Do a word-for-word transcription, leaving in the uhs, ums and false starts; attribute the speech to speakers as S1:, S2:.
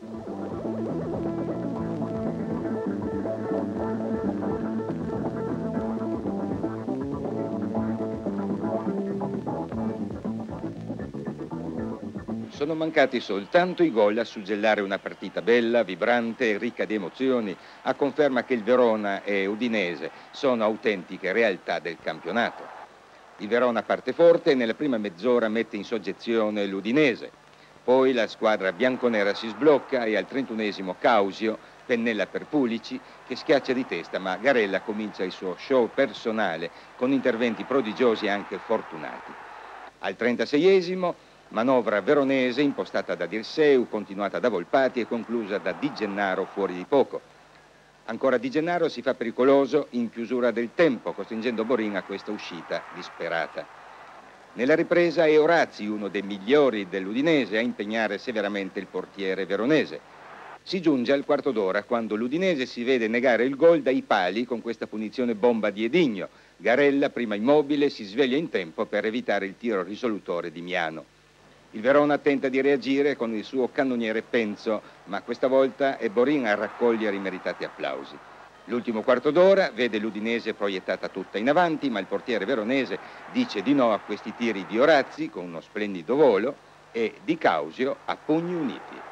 S1: Sono mancati soltanto i gol a suggellare una partita bella, vibrante e ricca di emozioni, a conferma che il Verona e Udinese sono autentiche realtà del campionato. Il Verona parte forte e nella prima mezz'ora mette in soggezione l'Udinese. Poi la squadra bianconera si sblocca e al trentunesimo Causio pennella per Pulici che schiaccia di testa, ma Garella comincia il suo show personale con interventi prodigiosi e anche fortunati. Al trentaseiesimo manovra veronese impostata da Dirseu, continuata da Volpati e conclusa da Di Gennaro fuori di poco. Ancora Di Gennaro si fa pericoloso in chiusura del tempo, costringendo Borin a questa uscita disperata. Nella ripresa è Orazzi, uno dei migliori dell'Udinese, a impegnare severamente il portiere veronese. Si giunge al quarto d'ora quando l'Udinese si vede negare il gol dai pali con questa punizione bomba di Edigno. Garella, prima immobile, si sveglia in tempo per evitare il tiro risolutore di Miano. Il Verona tenta di reagire con il suo cannoniere Penzo, ma questa volta è Borin a raccogliere i meritati applausi. L'ultimo quarto d'ora vede l'Udinese proiettata tutta in avanti, ma il portiere veronese dice di no a questi tiri di Orazzi con uno splendido volo e di Causio a pugni uniti.